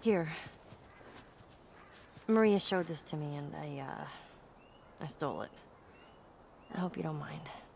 Here. Maria showed this to me and I stole it. I hope you don't mind.